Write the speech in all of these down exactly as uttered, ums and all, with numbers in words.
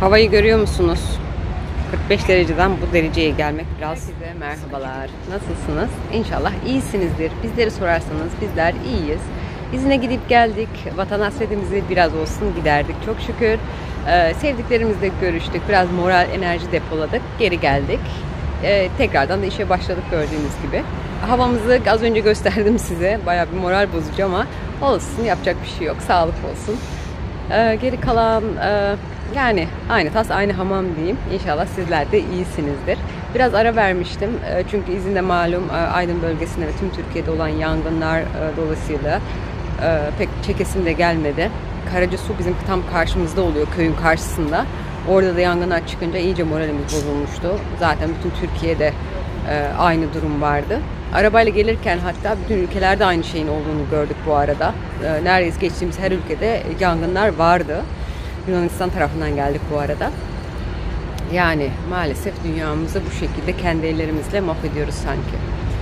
Havayı görüyor musunuz? kırk beş dereceden bu dereceye gelmek biraz. Size merhabalar. Nasılsınız? İnşallah iyisinizdir. Bizleri sorarsanız bizler iyiyiz. İzine gidip geldik. Vatan hasretimizi biraz olsun giderdik. Çok şükür. Ee, sevdiklerimizle görüştük. Biraz moral, enerji depoladık. Geri geldik. Ee, tekrardan da işe başladık gördüğünüz gibi. Havamızı az önce gösterdim size. Bayağı bir moral bozucu ama olsun. Yapacak bir şey yok. Sağlık olsun. Ee, geri kalan... E, Yani aynı tas aynı hamam diyeyim. İnşallah sizler de iyisinizdir. Biraz ara vermiştim. Çünkü izinde malum Aydın bölgesinde ve tüm Türkiye'de olan yangınlar dolayısıyla pek çekesim de gelmedi. Karacasu bizim tam karşımızda oluyor, köyün karşısında. Orada da yangınlar çıkınca iyice moralimiz bozulmuştu. Zaten bütün Türkiye'de aynı durum vardı. Arabayla gelirken hatta bütün ülkelerde aynı şeyin olduğunu gördük bu arada. Neredeyse geçtiğimiz her ülkede yangınlar vardı. Yunanistan tarafından geldik bu arada. Yani maalesef dünyamızı bu şekilde kendi ellerimizle mahvediyoruz sanki.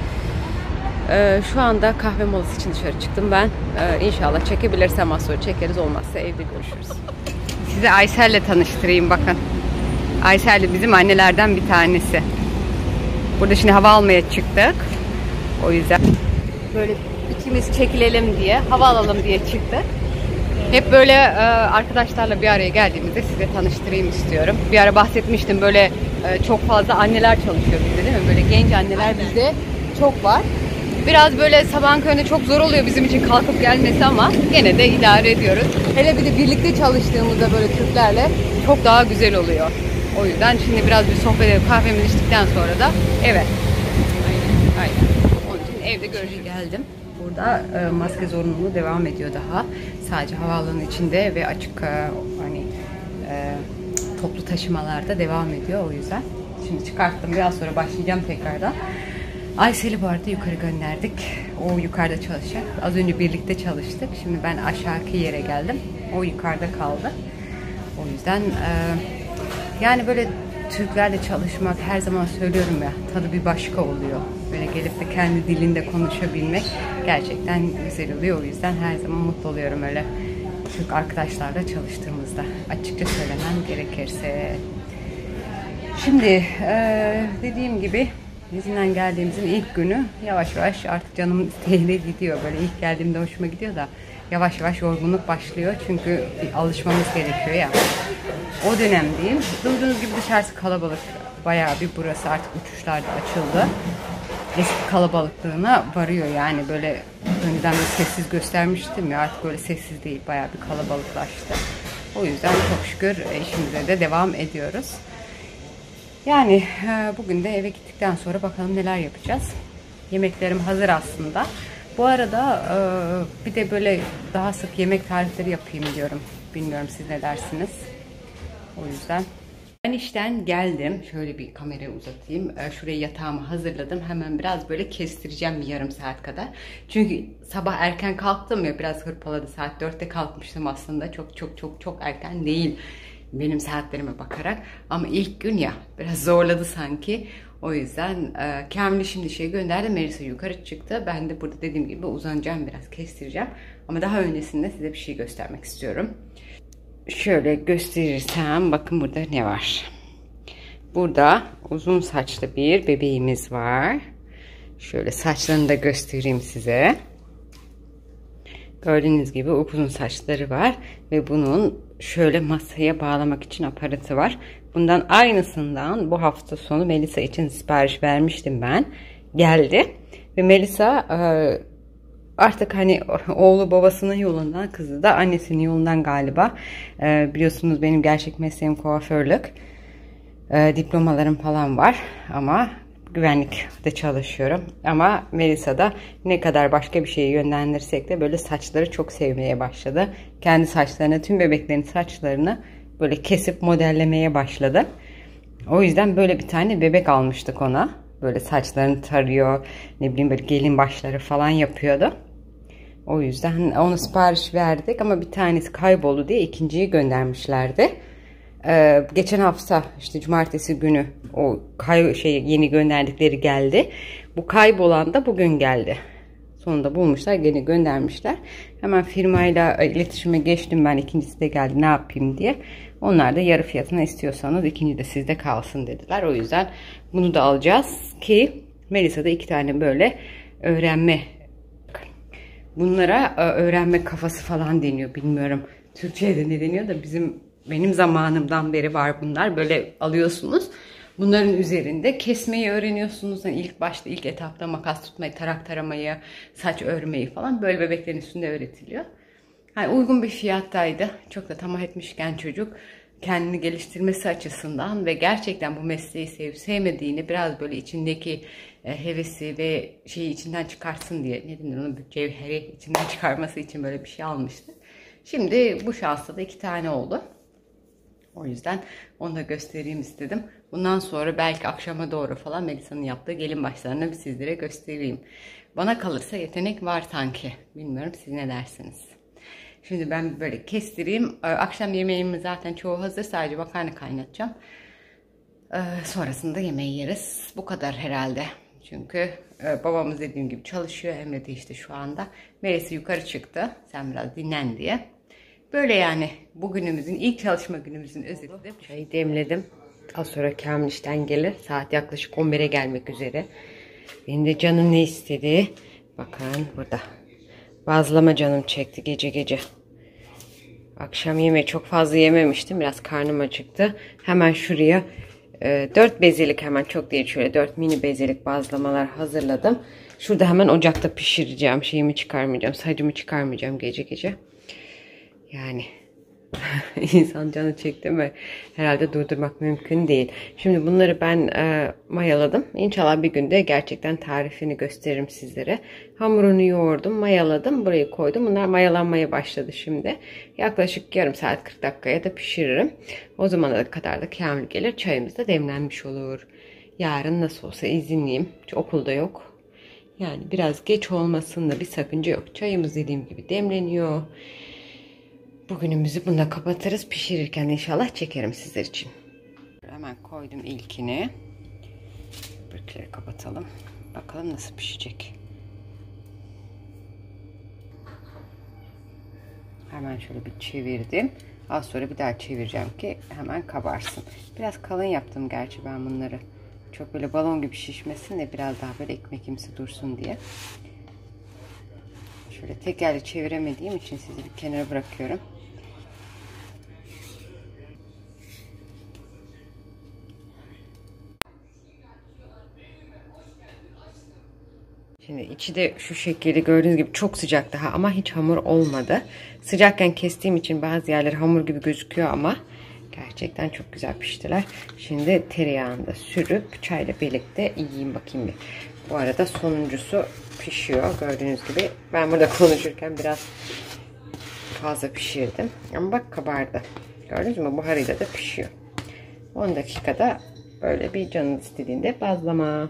Ee, şu anda kahve molası için dışarı çıktım ben. Ee, inşallah çekebilirsem az sonra çekeriz, olmazsa evde görüşürüz. Size Aysel'le tanıştırayım bakın. Aysel de bizim annelerden bir tanesi. Burada şimdi hava almaya çıktık. O yüzden böyle ikimiz çekilelim diye, hava alalım diye çıktık. Hep böyle e, arkadaşlarla bir araya geldiğimizde size tanıştırayım istiyorum. Bir ara bahsetmiştim, böyle e, çok fazla anneler çalışıyor bizde, değil mi? Böyle genç anneler bizde çok var. Biraz böyle sabahın köründe çok zor oluyor bizim için kalkıp gelmesi ama gene de idare ediyoruz. Hele bir de birlikte çalıştığımızda böyle Türklerle çok daha güzel oluyor. O yüzden şimdi biraz bir sohbet edip kahvemizi içtikten sonra da eve. Aynen, aynen. Onun için evde görüşürüz. Geldim. Burada e, maske zorunluluğu devam ediyor daha. Sadece havaalanı içinde ve açık e, hani e, toplu taşımalarda devam ediyor, o yüzden. Şimdi çıkarttım, biraz sonra başlayacağım tekrardan. Aysel'i bu arada yukarı gönderdik. O yukarıda çalışacak. Az önce birlikte çalıştık. Şimdi ben aşağıki yere geldim. O yukarıda kaldı. O yüzden e, yani böyle Türklerle çalışmak, her zaman söylüyorum ya, tadı bir başka oluyor. Böyle gelip de kendi dilinde konuşabilmek gerçekten güzel oluyor. O yüzden her zaman mutlu oluyorum öyle Türk arkadaşlarla çalıştığımızda. Açıkça söylemem gerekirse. Şimdi e, dediğim gibi izinden geldiğimizin ilk günü yavaş yavaş artık canımın isteğiyle gidiyor. Böyle ilk geldiğimde hoşuma gidiyor da yavaş yavaş yorgunluk başlıyor. Çünkü bir alışmamız gerekiyor ya. O dönemdeyim. Duyduğunuz gibi dışarısı kalabalık. Bayağı bir burası artık uçuşlarda açıldı. Eski kalabalıklığına varıyor yani, böyle önceden böyle sessiz göstermiştim ya, artık böyle sessiz değil, bayağı bir kalabalıklaştı. O yüzden çok şükür işimize de devam ediyoruz. Yani bugün de eve gittikten sonra bakalım neler yapacağız. Yemeklerim hazır aslında. Bu arada bir de böyle daha sık yemek tarifleri yapayım diyorum. Bilmiyorum siz ne dersiniz? O yüzden. Ben işten geldim. Şöyle bir kamerayı uzatayım. Şuraya yatağımı hazırladım. Hemen biraz böyle kestireceğim bir yarım saat kadar. Çünkü sabah erken kalktım ya, biraz hırpaladı. Saat dörtte kalkmıştım aslında. Çok çok çok çok erken değil benim saatlerime bakarak. Ama ilk gün ya, biraz zorladı sanki. O yüzden e, Kamil'i şimdi şey gönderdim. Melisa yukarı çıktı. Ben de burada dediğim gibi uzanacağım, biraz kestireceğim. Ama daha öncesinde size bir şey göstermek istiyorum. Şöyle gösterirsem bakın burada ne var. Burada uzun saçlı bir bebeğimiz var. Şöyle saçlarını da göstereyim size. Gördüğünüz gibi uzun saçları var ve bunun şöyle masaya bağlamak için aparatı var. Bundan aynısından bu hafta sonu Melisa için sipariş vermiştim ben. Geldi ve Melisa artık hani oğlu babasının yolundan, kızı da annesinin yolundan galiba. Ee, biliyorsunuz benim gerçek mesleğim kuaförlük. Ee, diplomalarım falan var ama güvenlikte çalışıyorum. Ama Melisa da ne kadar başka bir şeye yönlendirsek de böyle saçları çok sevmeye başladı. Kendi saçlarını, tüm bebeklerin saçlarını böyle kesip modellemeye başladı. O yüzden böyle bir tane bebek almıştık ona. Böyle saçlarını tarıyor, ne bileyim böyle gelin başları falan yapıyordu. O yüzden onu sipariş verdik ama bir tanesi kayboldu diye ikinciyi göndermişlerdi. Ee, geçen hafta işte cumartesi günü o kay şey yeni gönderdikleri geldi. Bu kaybolan da bugün geldi. Sonunda bulmuşlar, gene göndermişler. Hemen firmayla iletişime geçtim ben, ikincisi de geldi ne yapayım diye. Onlar da yarı fiyatına istiyorsanız ikinci de sizde kalsın dediler. O yüzden bunu da alacağız ki Melisa'da iki tane böyle öğrenme, bunlara öğrenme kafası falan deniyor, bilmiyorum Türkçe'de ne deniyor da bizim benim zamanımdan beri var bunlar. Böyle alıyorsunuz, bunların üzerinde kesmeyi öğreniyorsunuz. Yani ilk başta, ilk etapta makas tutmayı, tarak taramayı, saç örmeyi falan böyle bebeklerin üstünde öğretiliyor. Yani uygun bir fiyattaydı. Çok da tamah etmişken çocuk kendini geliştirmesi açısından ve gerçekten bu mesleği sevip sevmediğini biraz böyle içindeki e, hevesi ve şeyi içinden çıkarsın diye, ne denir onu, cevheri içinden çıkarması için böyle bir şey almıştı. Şimdi bu şansta da iki tane oldu. O yüzden onu da göstereyim istedim. Bundan sonra belki akşama doğru falan Melisa'nın yaptığı gelin başlarını bir sizlere göstereyim. Bana kalırsa yetenek var sanki. Bilmiyorum, siz ne dersiniz? Şimdi ben böyle kestireyim. Akşam yemeğimin zaten çoğu hazır. Sadece makarna kaynatacağım. Sonrasında yemeği yeriz. Bu kadar herhalde. Çünkü babamız dediğim gibi çalışıyor. Emre de işte şu anda. Melisa yukarı çıktı. Sen biraz dinlen diye. Böyle yani bugünümüzün, ilk çalışma günümüzün özeti de. Çayı demledim. Az sonra Kamil işten gelir. Saat yaklaşık on bire gelmek üzere. Benim de canım ne istedi? Bakın burada. Bazlama canım çekti gece gece. Akşam yemeği çok fazla yememiştim. Biraz karnım acıktı. Hemen şuraya e, dört bezelik, hemen çok değil şöyle dört mini bezelik bazlamalar hazırladım. Şurada hemen ocakta pişireceğim. Şeyimi çıkarmayacağım. Sacımı çıkarmayacağım gece gece. Yani insan canı çekti mi herhalde durdurmak mümkün değil. Şimdi bunları ben e, mayaladım. İnşallah bir günde gerçekten tarifini gösteririm sizlere. Hamurunu yoğurdum, mayaladım, buraya koydum. Bunlar mayalanmaya başladı şimdi. Yaklaşık yarım saat kırk dakikaya da pişiririm. O zamana kadar da Kamil gelir, çayımız da demlenmiş olur. Yarın nasıl olsa izinliyim. Hiç okulda yok. Yani biraz geç olmasında bir sakınca yok. Çayımız dediğim gibi demleniyor. Bugünümüzü bununla kapatırız. Pişirirken inşallah çekerim sizler için. Hemen koydum ilkini. Öbürküleri kapatalım. Bakalım nasıl pişecek. Hemen şöyle bir çevirdim. Az sonra bir daha çevireceğim ki hemen kabarsın. Biraz kalın yaptım gerçi ben bunları. Çok böyle balon gibi şişmesin de biraz daha böyle ekmekimsi dursun diye. Şöyle tek elle çeviremediğim için sizi bir kenara bırakıyorum. Şimdi içi de şu şekilde gördüğünüz gibi çok sıcak daha ama hiç hamur olmadı. Sıcakken kestiğim için bazı yerler hamur gibi gözüküyor ama gerçekten çok güzel piştiler. Şimdi tereyağını da sürüp çayla birlikte yiyeyim bakayım bir. Bu arada sonuncusu pişiyor gördüğünüz gibi. Ben burada konuşurken biraz fazla pişirdim. Ama bak kabardı. Gördünüz mü? Buharıyla da pişiyor. on dakikada böyle bir canınız istediğinde bazlama.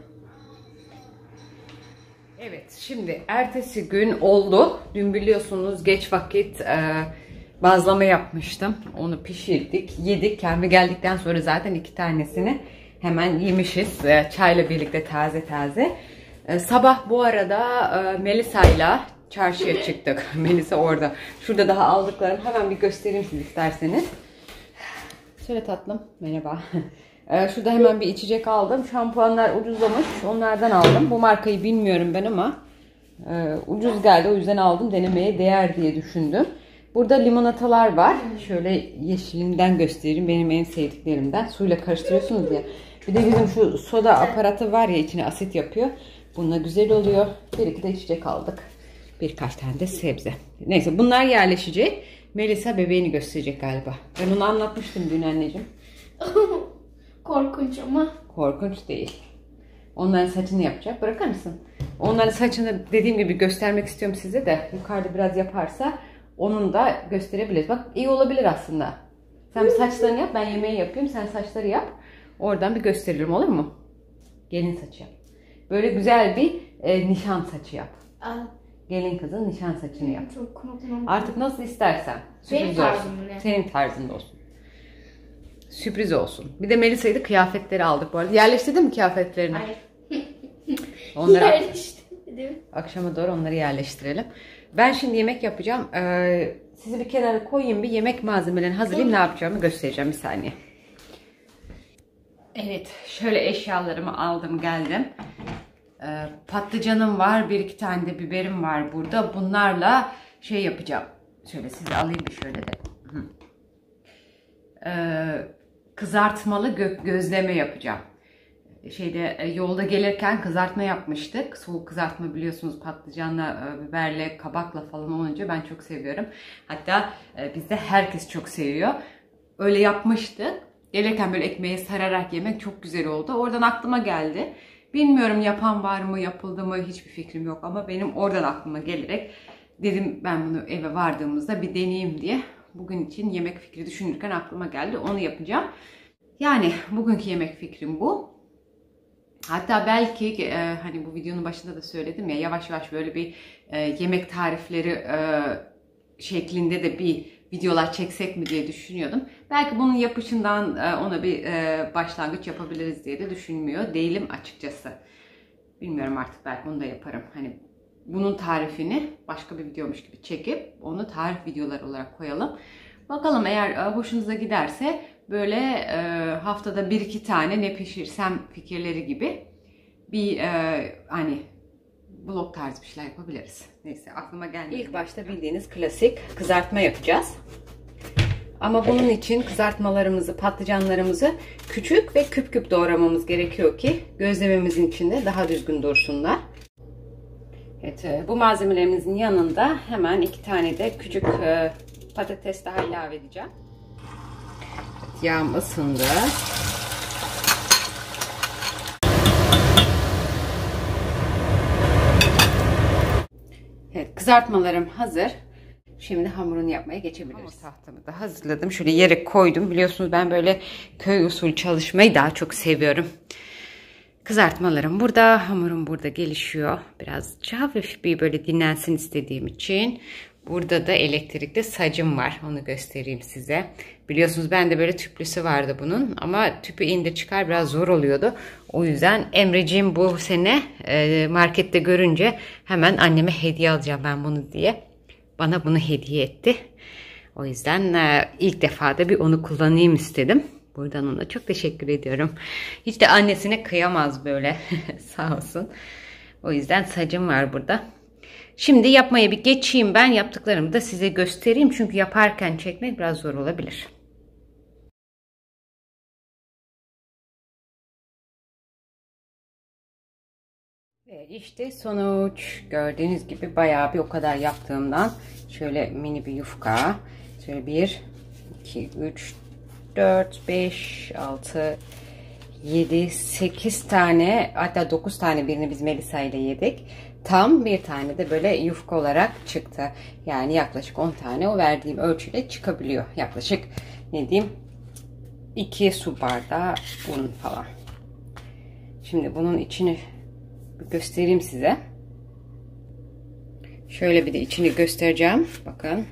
Evet, şimdi ertesi gün oldu. Dün biliyorsunuz geç vakit e, bazlama yapmıştım. Onu pişirdik, yedik. Kendi geldikten sonra zaten iki tanesini hemen yemişiz. E, çayla birlikte taze taze. E, sabah bu arada e, Melisa'yla çarşıya çıktık. Melisa orada. Şurada daha aldıklarım. Hemen bir göstereyim siz isterseniz. Söyle tatlım. Merhaba. Ee, şurada hemen bir içecek aldım. Şampuanlar ucuzlamış. Onlardan aldım. Bu markayı bilmiyorum ben ama e, ucuz geldi. O yüzden aldım. Denemeye değer diye düşündüm. Burada limonatalar var. Şöyle yeşilinden göstereyim. Benim en sevdiklerimden. Suyla karıştırıyorsunuz ya. Bir de bizim şu soda aparatı var ya, içine asit yapıyor. Bununla güzel oluyor. Bir iki de içecek aldık. Birkaç tane de sebze. Neyse bunlar yerleşecek. Melisa bebeğini gösterecek galiba. Ben onu anlatmıştım dün anneciğim. Korkunç ama. Korkunç değil. Onların saçını yapacak. Bırakır mısın? Onların saçını dediğim gibi göstermek istiyorum size de. Yukarıda biraz yaparsa onun da gösterebiliriz. Bak iyi olabilir aslında. Sen bir saçlarını yap. Ben yemeği yapayım. Sen saçları yap. Oradan bir gösteririm, olur mu? Gelin saçı yap. Böyle güzel bir e, nişan saçı yap. Aa. Gelin kızın nişan saçını yap. Çok korkunç. Artık nasıl istersen. Sürpriz Benim olsun. Senin tarzında olsun. Sürpriz olsun. Bir de Melisa'ydı, kıyafetleri aldık bu arada. Yerleştirdin mi kıyafetlerini? Hayır. Onları Yerleştirdim. Akşama doğru onları yerleştirelim. Ben şimdi yemek yapacağım. Ee, sizi bir kenara koyayım, bir yemek malzemelerini hazırlayayım. Ne yapacağımı göstereceğim bir saniye. Evet, şöyle eşyalarımı aldım geldim. Ee, patlıcanım var, bir iki tane de biberim var burada. Bunlarla şey yapacağım. Şöyle size alayım bir şöyle de. Ee, kızartmalı gö gözleme yapacağım. Şeyde yolda gelirken kızartma yapmıştık. Soğuk kızartma biliyorsunuz, patlıcanla, biberle, kabakla falan olunca ben çok seviyorum. Hatta bizde herkes çok seviyor. Öyle yapmıştık. Gelirken böyle ekmeğe sararak yemek çok güzel oldu. Oradan aklıma geldi. Bilmiyorum yapan var mı, yapıldı mı, hiçbir fikrim yok ama benim oradan aklıma gelerek dedim ben bunu eve vardığımızda bir deneyeyim diye. Bugün için yemek fikri düşünürken aklıma geldi. Onu yapacağım. Yani bugünkü yemek fikrim bu. Hatta belki e, hani bu videonun başında da söyledim ya, yavaş yavaş böyle bir e, yemek tarifleri e, şeklinde de bir videolar çeksek mi diye düşünüyordum. Belki bunun yapışından e, ona bir e, başlangıç yapabiliriz diye de düşünmüyor değilim açıkçası. Bilmiyorum, artık belki onu da yaparım. Hani bunun tarifini başka bir videomuş gibi çekip onu tarif videoları olarak koyalım. Bakalım, eğer e, hoşunuza giderse böyle e, haftada bir iki tane ne pişirsem fikirleri gibi bir e, hani vlog tarzı bir şeyler yapabiliriz. Neyse, aklıma geldi. İlk başta bildiğiniz klasik kızartma yapacağız. Ama bunun için kızartmalarımızı, patlıcanlarımızı küçük ve küp küp doğramamız gerekiyor ki gözlememizin içinde daha düzgün dursunlar. Evet, bu malzemelerimizin yanında hemen iki tane de küçük e, patates daha ilave edeceğim. Evet, yağım ısındı. Evet, kızartmalarım hazır. Şimdi hamurunu yapmaya geçebiliriz. Hamur tahtamı da hazırladım. Şöyle yere koydum. Biliyorsunuz ben böyle köy usulü çalışmayı daha çok seviyorum. Kızartmalarım burada, hamurum burada gelişiyor. Biraz hafif bir böyle dinlensin istediğim için. Burada da elektrikli sacım var. Onu göstereyim size. Biliyorsunuz ben de böyle tüplüsü vardı bunun. Ama tüpü indir çıkar biraz zor oluyordu. O yüzden Emreciğim bu sene markette görünce hemen anneme hediye alacağım ben bunu diye bana bunu hediye etti. O yüzden ilk defa da bir onu kullanayım istedim. Buradan ona çok teşekkür ediyorum. Hiç de annesine kıyamaz böyle. Sağ olsun. O yüzden sacım var burada. Şimdi yapmaya bir geçeyim. Ben yaptıklarımı da size göstereyim. Çünkü yaparken çekmek biraz zor olabilir. Ve işte sonuç. Gördüğünüz gibi bayağı bir o kadar yaptığımdan şöyle mini bir yufka. Şöyle bir, iki, üç, dört, beş, altı, yedi, sekiz tane, hatta dokuz tane, birini biz Melisa ile yedik. Tam bir tane de böyle yufka olarak çıktı. Yani yaklaşık on tane o verdiğim ölçüyle çıkabiliyor. Yaklaşık ne diyeyim iki su bardağı un falan. Şimdi bunun içini göstereyim size. Şöyle bir de içini göstereceğim. Bakın.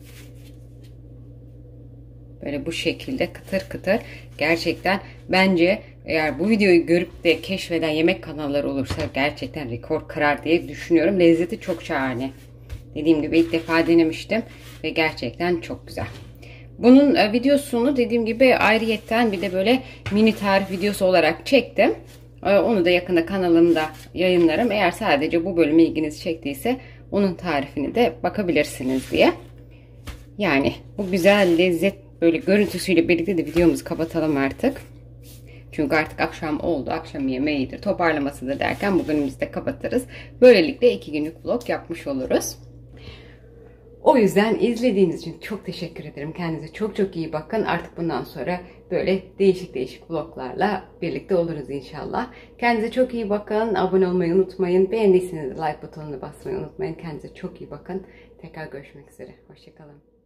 Böyle bu şekilde kıtır kıtır. Gerçekten bence eğer bu videoyu görüp de keşfeden yemek kanalları olursa gerçekten rekor kırar diye düşünüyorum. Lezzeti çok şahane. Dediğim gibi ilk defa denemiştim ve gerçekten çok güzel. Bunun videosunu dediğim gibi ayrıyetten bir de böyle mini tarif videosu olarak çektim. Onu da yakında kanalımda yayınlarım. Eğer sadece bu bölüme ilginizi çektiyse onun tarifini de bakabilirsiniz diye. Yani bu güzel lezzet böyle görüntüsüyle birlikte de videomuzu kapatalım artık. Çünkü artık akşam oldu. Akşam yemeğidir, toparlamasıdır derken bugünümüzü de kapatırız. Böylelikle iki günlük vlog yapmış oluruz. O yüzden izlediğiniz için çok teşekkür ederim. Kendinize çok çok iyi bakın. Artık bundan sonra böyle değişik değişik vloglarla birlikte oluruz inşallah. Kendinize çok iyi bakın. Abone olmayı unutmayın. Beğendiyseniz like butonuna basmayı unutmayın. Kendinize çok iyi bakın. Tekrar görüşmek üzere. Hoşçakalın.